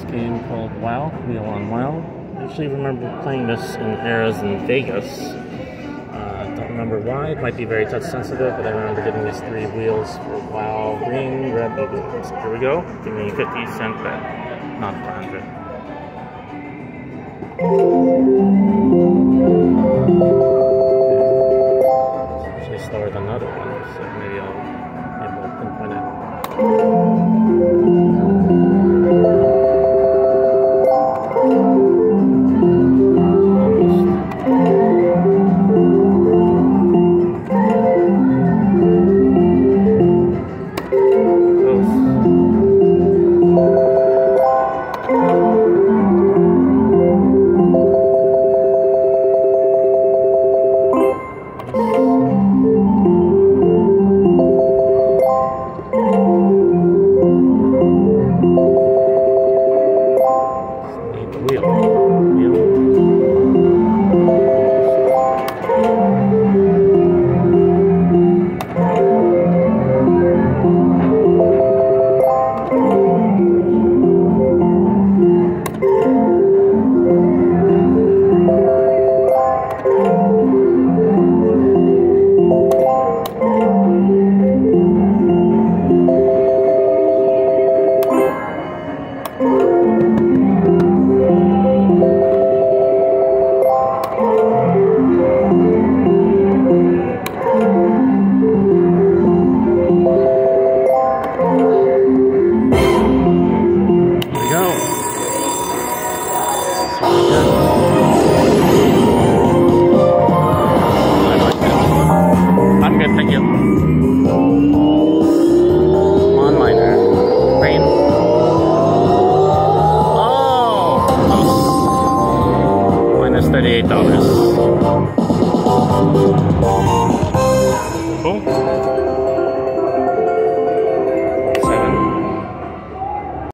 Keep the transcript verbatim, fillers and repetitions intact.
game called WoW, Wheel on WoW. I actually remember playing this in Harrah's in Vegas. Uh, don't remember why, it might be very touch sensitive, but I remember getting these three wheels for WoW, green, red, and blue. So here we go, give me fifty cent bet, not one hundred. It's actually slower than another one, so maybe I'll, maybe I'll pinpoint it. I'm good, thank you. Onliner. Rain. Oh! Minus thirty-eight dollars.